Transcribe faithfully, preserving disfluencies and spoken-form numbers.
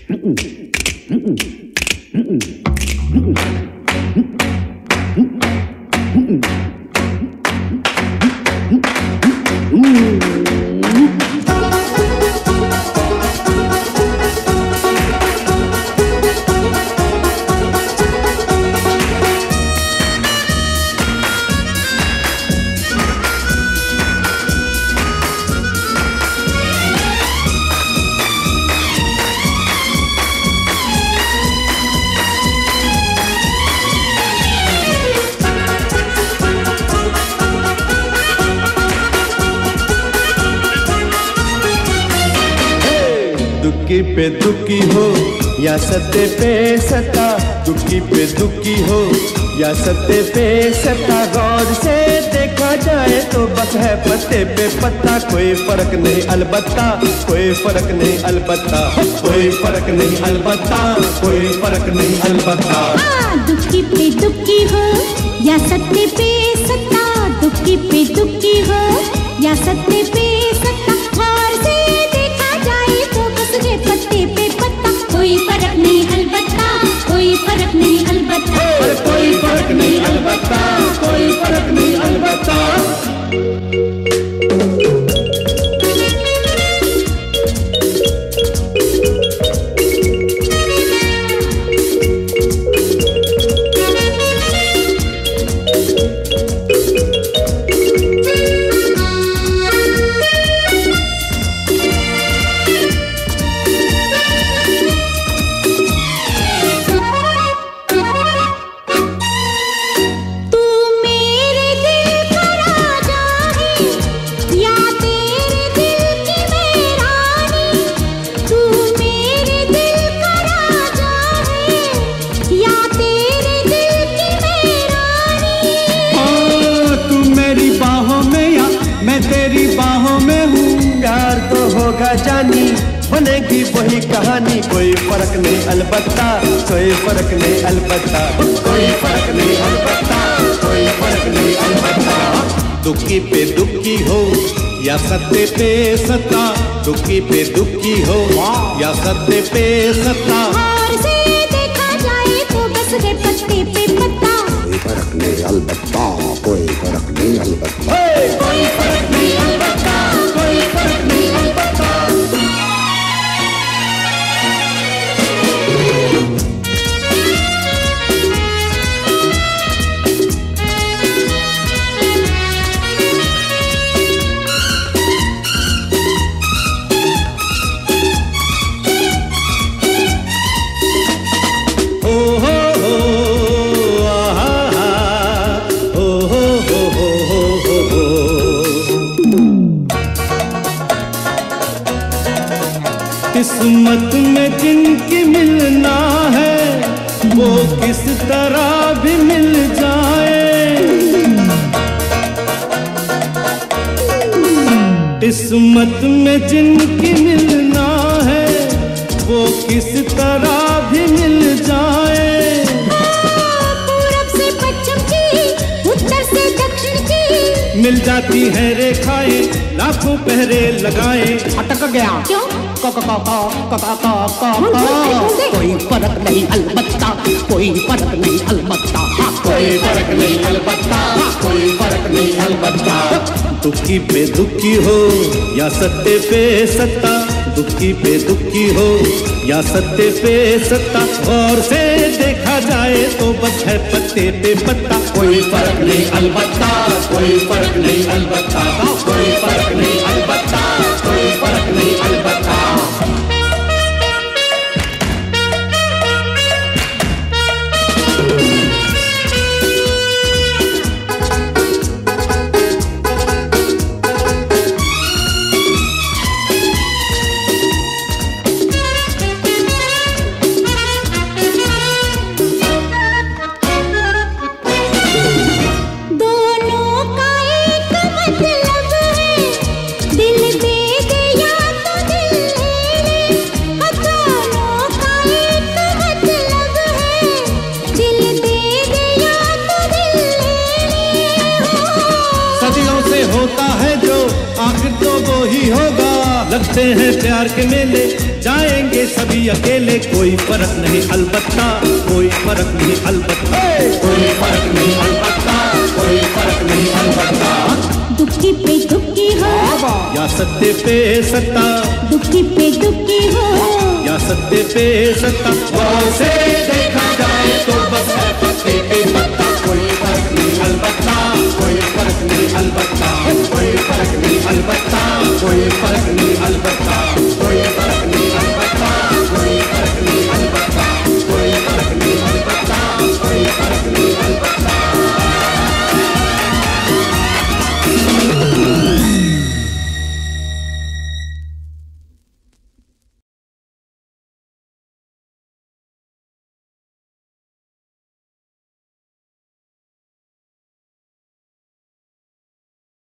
दुखी पे दुखी हो या सत्य पे सत्ता, दुखी पे दुखी हो या सत्य पे सत्ता, गौर से देखा जाए तो बस है पत्ते पे पत्ता। कोई फर्क नहीं अलबत्ता, कोई फर्क नहीं अलबत्ता, कोई फर्क नहीं अलबत्ता, कोई फर्क नहीं अलबत्ता। दुखी पे दुखी हो या सत्य पे सत्ता, दुखी पे दुखी हो या सत्य पे सत्ता, गौर से देखा जाए तो बस है पत्ते पे पत्ता। कोई फर्क नहीं अलबत्ता, कोई फर्क नहीं अलबत्ता, कोई फर्क नहीं अलबत्ता, कोई फर्क नहीं अलबत्ता। तेरी बाहों में हूँ, प्यार तो होगा जानी, बनेगी वही कहानी। कोई फर्क नहीं अलबत्ता, कोई फर्क नहीं अलबत्ता, कोई फर्क नहीं अलबत्ता, कोई फर्क नहीं अलबत्ता। दुखी पे दुखी हो या सत्य पे सत्ता, दुखी पे दुखी हो या सत्य पे सत्ता, और से देखा जाए तो बस है पत्ते पे पत्ता। कोई फर्क नहीं अलबत्ता, कोई फर्क नहीं अलबत्ता, कोई फर्क नहीं अलबत्ता, कोई फर्क नहीं अलबत्ता। किस्मत में जिनकी मिलना है वो किस तरह भी मिल जाए, किस्मत में जिनकी मिलना है वो किस तरह भी मिल जाए। पूरब से पश्चिम की, उत्तर से दक्षिण की, मिल जाती है रेखाएं, लाखों पहरे लगाए। अटक गया क्यों? को को को को को को को कोई फर्क नहीं अलबत्ता, कोई फर्क नहीं अलबत्ता, कोई फर्क नहीं अलबत्ता, कोई फर्क नहीं अलबत्ता। दुखी पे दुखी हो या सत्य पे सत्ता, दुखी पे दुखी हो या सत्य पे सत्ता, गौर से देखा जाए तो बस है पत्ते पे पत्ता। कोई फर्क नहीं अलबत्ता, कोई फर्क नहीं अलबत्ता, कोई फर्क नहीं अलबत्ता, कोई फर्क नहीं अलबत्ता। दिल दे दे या तो दिल सजते हैं प्यार के मेले, जाएंगे सभी अकेले, कोई फर्क नहीं अलबत्ता, कोई फर्क नहीं अलबत्ता, कोई फर्क नहीं अलबत्ता, कोई फर्क नहीं अलबत्ता। दुखी पे दुखी हो या सत्ते पे सत्ता, दुखी पे दुखी हो या सत्ते पे सत्ता, गौर से देखा जाए तो